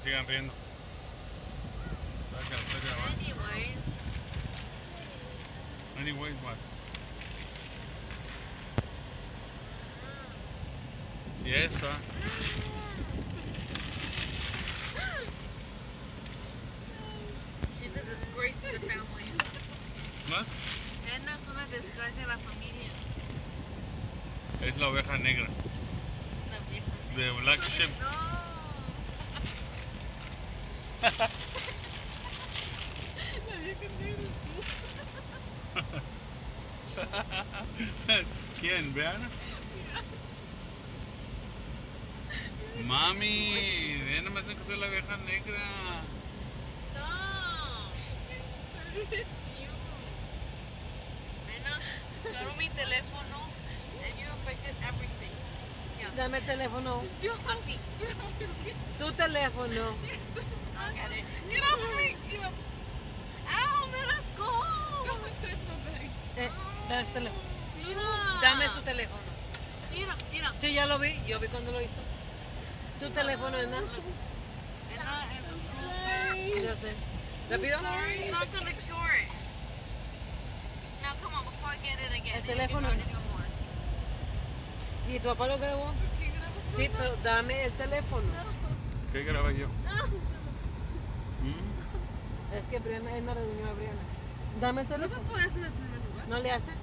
sigan riendo. Anyways, what? Yes, She's a disgrace to the family. ¿What? Edna es una desgracia a la familia. Es la oveja negra. La vieja. The black sheep. No. La vieja negra es tú. ¿Quién? ¿Vean? Mami, no me tengo que ser la vieja negra. Stop. You. Edna, claro mi teléfono. And you affected everything. Yeah. Dame el teléfono. Así. Tu teléfono. I get it. Get off of me. Get up. Ow, let us go. Don't touch my bag. Dame su teléfono. Mira. Dame su teléfono. Mira, mira. Sí, ya lo vi. Yo vi cuando lo hizo. Tu teléfono, Edna. Edna is a cruel. Yo sé. ¿Rápido? Sorry, I'm not gonna ignore it. Now come on, before I get it again. El teléfono. ¿Y tu papá lo grabó? Sí, pero dame el teléfono. ¿Qué grabé yo? Es que Brianna, Edna reunió a Brianna. Dame el teléfono. ¿No le hace?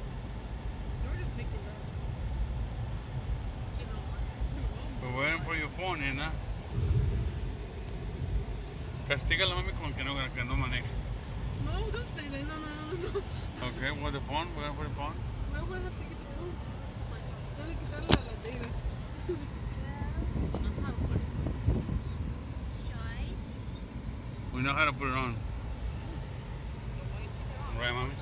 We're waiting for your phone, Edna. Castiga a la mami con que no maneje. No, don't say that. No. Okay, with the phone, waiting for the phone. No puedes quitar el phone. Debe quitarle la latera. We know how to put it on. Right, mami?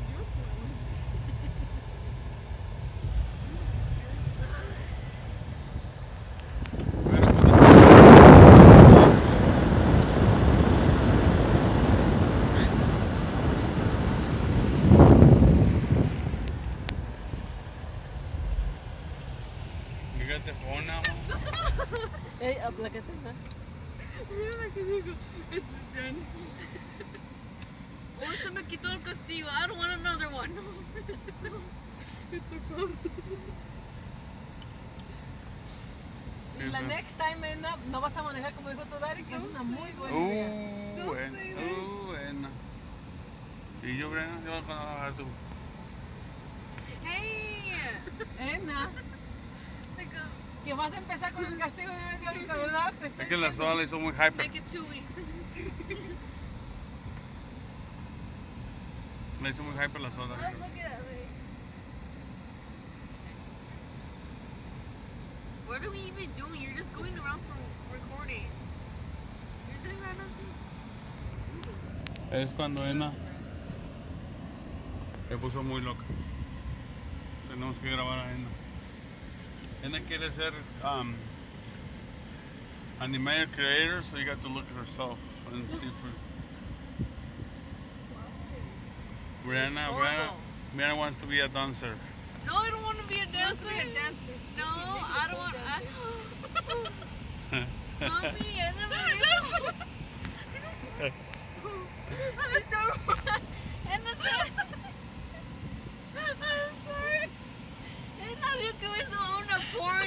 You got the phone now? Ey, aplácate, Edna. Mira la que digo. It's done. Oh, se me quitó el castigo. I don't want another one. Me tocó. Y la next time, Edna, no vas a manejar como dijo tu daddy, que es una muy buena idea. Buena. Y yo, Brianna, yo voy a bajar tú. Hey. Edna, que vas a empezar con el castigo de ahorita, ¿verdad? Te estoy Es que la soda la hizo muy hyper. Make it 2 weeks. Le hizo muy hyper la soda. Look at it. What are we even doing? You're just going around for recording. You're doing random things. Es cuando Edna se puso muy loca. Tenemos que grabar a Edna. Edna quiere ser animated creator, so you got to look at herself and see if Brianna wants to be a dancer. No, I don't want to be a dancer. No, I don't want. Mommy, I never. I'm sorry. Edna dijo que me hizo una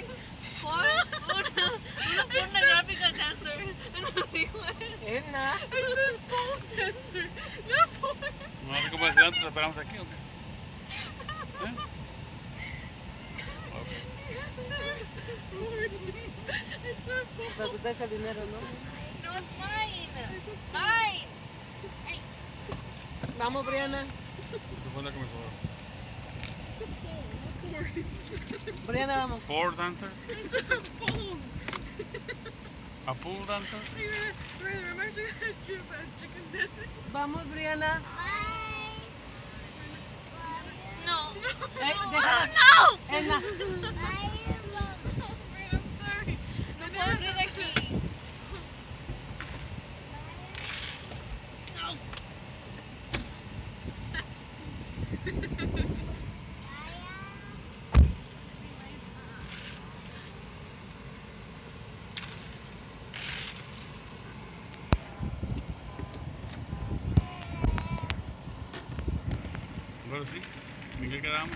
pornográfica dancer. Edna. I said phone dancer. Not porn. No sé cómo decir antes, esperamos aquí, ¿o qué? Pero tú te das el dinero, ¿no? No, it's mine. Mine. Hey. Vamos, Brianna. Esto fue la que me sobró. Brianna, vamos. Four dancer? A pool dancer? I'm actually a chicken dancer. Vamos, Brianna. No. Ey, déjala. No. Edna. I'm sorry. No puedo ir de aquí. No. Pero sí. ¿En qué quedamos?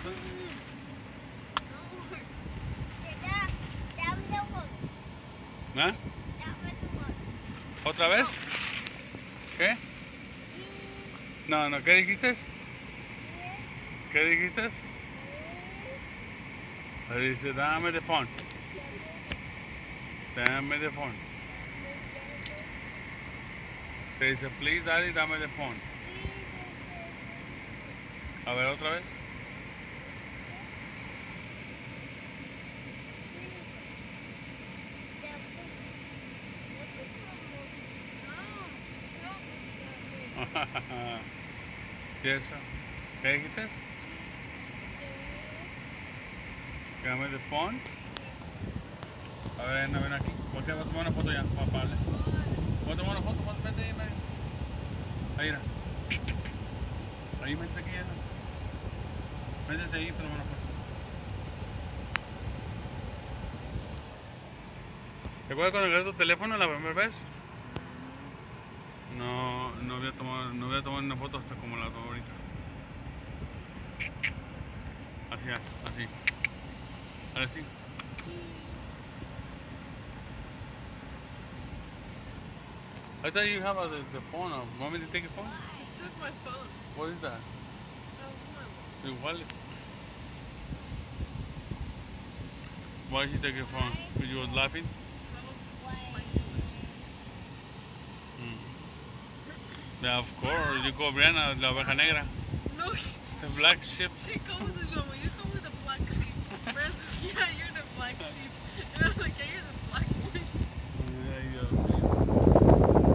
¿Ah? ¿Otra vez? ¿Qué? No, no, ¿qué dijiste? ¿Qué dijiste? Dice, dame el phone. Dame el phone. Se dice, please, daddy, dame el phone. A ver, otra vez. ¿Y eso? ¿Qué dijiste? Dame el phone. A ver, ven aquí. ¿Por qué vas a tomar una foto ya? Papá, voy a tomar una foto, vete ahí, medio. Ahí, mira. Ahí, métete aquí, ya. Métete ahí para tomar una foto. ¿Te acuerdas cuando agarraste tu teléfono la primera vez? No voy a tomar una foto hasta como la tomo ahorita. Así. Ahora sí. I thought you have the phone. Want me to take your phone? She took my phone. What is that? That was my Your wallet. Why did you take your phone? Because you was laughing? Yeah, of course. You call Brianna la oveja negra. No, The black sheep. she called me the you called me the black sheep. Versus, yeah, you're the black sheep. And I'm like, yeah, you're the black one. Ay, Dios mío.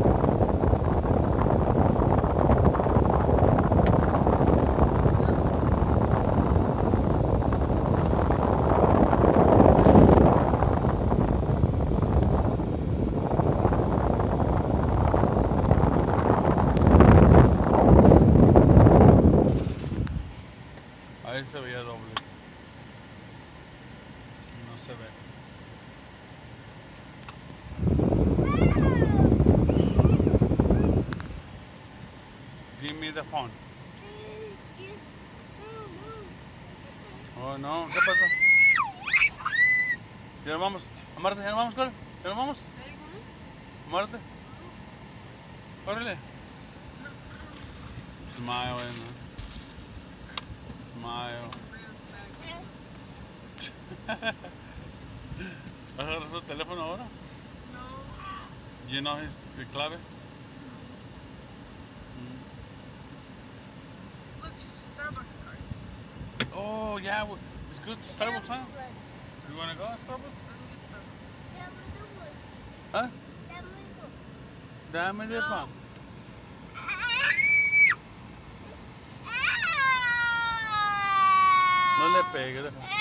Ahí se veía doble. No se ve. Give me the phone. Oh no, ¿qué pasó? Ya nos vamos. Amarte, ya nos vamos, Cole. Ya nos vamos. Amarte. Órale. Smile, Smile. ¿Vas a agarrar su teléfono ahora? No. You know his clave? Look, just a Starbucks card. Oh yeah, it's good Starbucks, huh? You wanna go to Starbucks? Huh? Dame de pan. No le pegues.